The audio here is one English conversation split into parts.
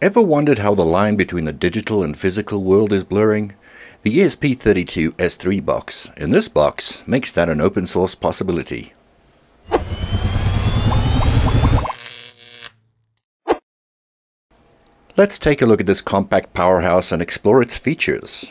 Ever wondered how the line between the digital and physical world is blurring? The ESP32-S3 box, in this box, makes that an open source possibility. Let's take a look at this compact powerhouse and explore its features.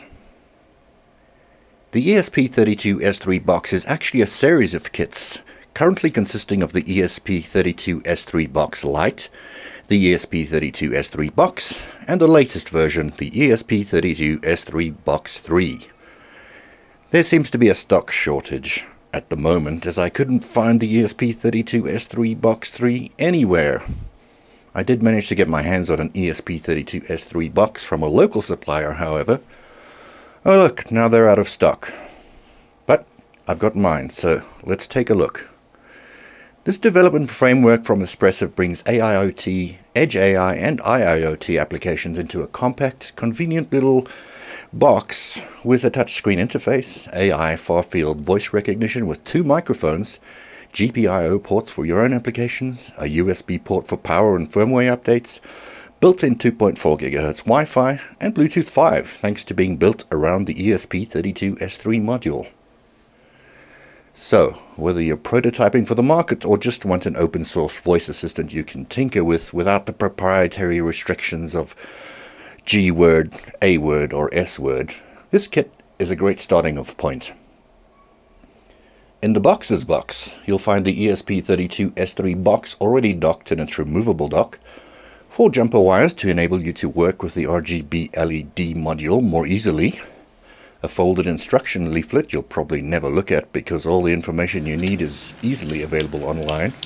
The ESP32-S3 box is actually a series of kits, currently consisting of the ESP32-S3 Box Lite, the ESP32-S3 Box, and the latest version, the ESP32-S3 Box 3. There seems to be a stock shortage at the moment, as I couldn't find the ESP32-S3 Box 3 anywhere. I did manage to get my hands on an ESP32-S3 box from a local supplier, however. Oh look, now they're out of stock. But I've got mine, so let's take a look. This development framework from Espressif brings AIoT, Edge AI and IoT applications into a compact, convenient little box with a touchscreen interface, AI far-field voice recognition with 2 microphones, GPIO ports for your own applications, a USB port for power and firmware updates, built-in 2.4 GHz Wi-Fi, and Bluetooth 5, thanks to being built around the ESP32-S3 module. So, whether you're prototyping for the market or just want an open source voice assistant you can tinker with without the proprietary restrictions of G word, A word or S word, this kit is a great starting off point. In the box's box, you'll find the ESP32-S3 box already docked in its removable dock, 4 jumper wires to enable you to work with the RGB LED module more easily, a folded instruction leaflet you'll probably never look at because all the information you need is easily available online,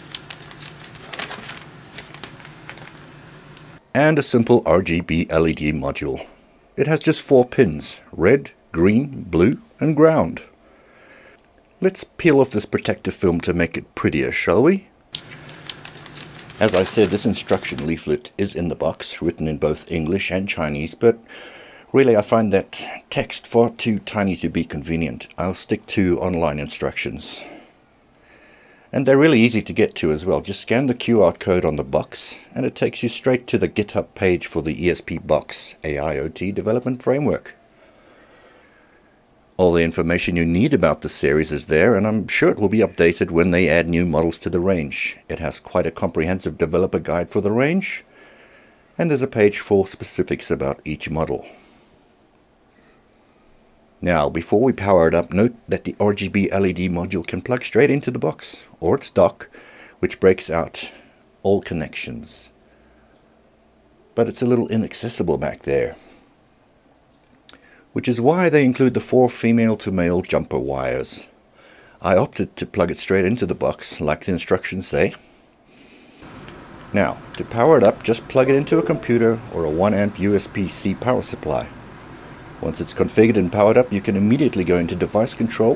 and a simple RGB LED module. It has just 4 pins, red, green, blue and ground. Let's peel off this protective film to make it prettier, shall we? As I said, this instruction leaflet is in the box, written in both English and Chinese, but really I find that text far too tiny to be convenient. I'll stick to online instructions. And they're really easy to get to as well. Just scan the QR code on the box and it takes you straight to the GitHub page for the ESP Box AIoT development framework. All the information you need about the series is there, and I'm sure it will be updated when they add new models to the range. It has quite a comprehensive developer guide for the range, and there's a page for specifics about each model. Now, before we power it up, note that the RGB LED module can plug straight into the box, or its dock, which breaks out all connections. But it's a little inaccessible back there, which is why they include the 4 female-to-male jumper wires. I opted to plug it straight into the box, like the instructions say. Now, to power it up, just plug it into a computer or a 1 amp USB-C power supply. Once it's configured and powered up, you can immediately go into device control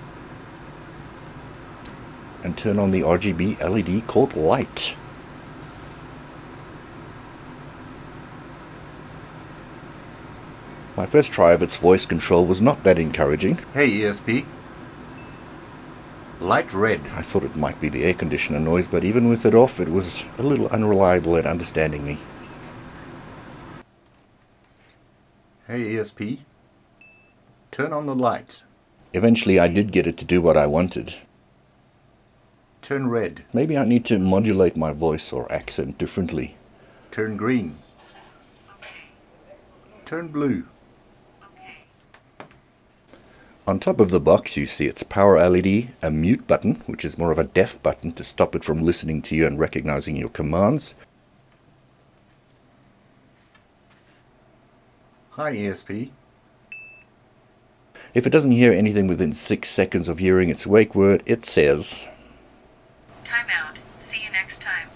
and turn on the RGB LED called Light. My first try of its voice control was not that encouraging. Hey ESP. Light red. I thought it might be the air conditioner noise, but even with it off, it was a little unreliable at understanding me. Hey ESP. Turn on the light. Eventually I did get it to do what I wanted. Turn red. Maybe I need to modulate my voice or accent differently. Turn green. Turn blue. On top of the box you see its power LED, a mute button, which is more of a deaf button to stop it from listening to you and recognizing your commands. Hi ESP. If it doesn't hear anything within 6 seconds of hearing its wake word, it says, "Time out. See you next time."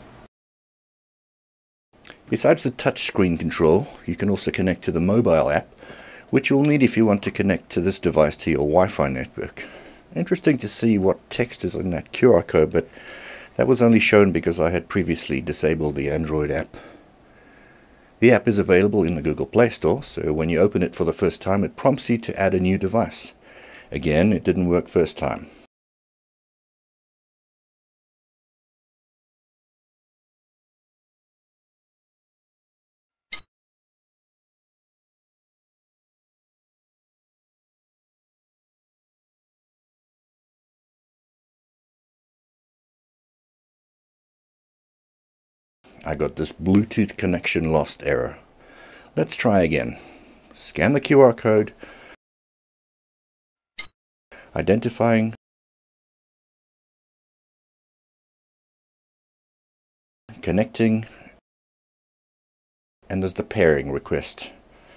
Besides the touchscreen control, you can also connect to the mobile app, which you'll need if you want to connect to this device to your Wi-Fi network. Interesting to see what text is in that QR code, but that was only shown because I had previously disabled the Android app. The app is available in the Google Play Store, so when you open it for the first time, it prompts you to add a new device. Again, it didn't work first time. I got this Bluetooth connection lost error. Let's try again. Scan the QR code, identifying, connecting, and there's the pairing request.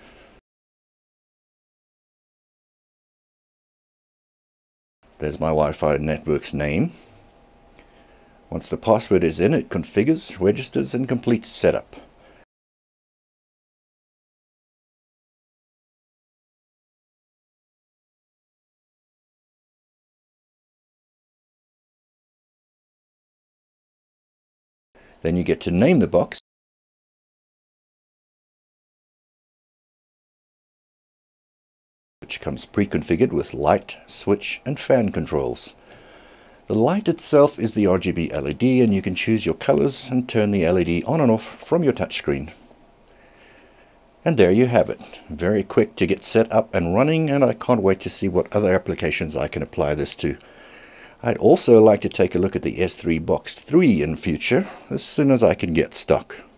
There's my Wi-Fi network's name. Once the password is in, it configures, registers, and completes setup. Then you get to name the box, which comes pre-configured with light, switch, and fan controls. The light itself is the RGB LED, and you can choose your colors and turn the LED on and off from your touchscreen. And there you have it. Very quick to get set up and running, and I can't wait to see what other applications I can apply this to. I'd also like to take a look at the S3 Box 3 in future, as soon as I can get stock.